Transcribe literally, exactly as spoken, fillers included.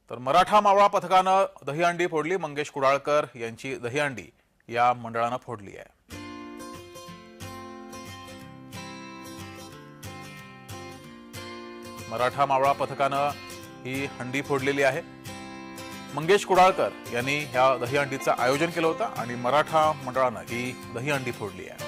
तर मराठा मावळा पथकानं दहीहंडी फोडली। मंगेश कुडाळकर यांची दहीहंडी या मंडळानं फोडली आहे। मराठा मावळा पथकानं ही हंडी फोडलेली आहे। मंगेश कुडाळकर यांनी ह्या दहीहंडीचं आयोजन केलं होतं आणि मराठा मंडळानं ही दहीहंडी फोडली आहे।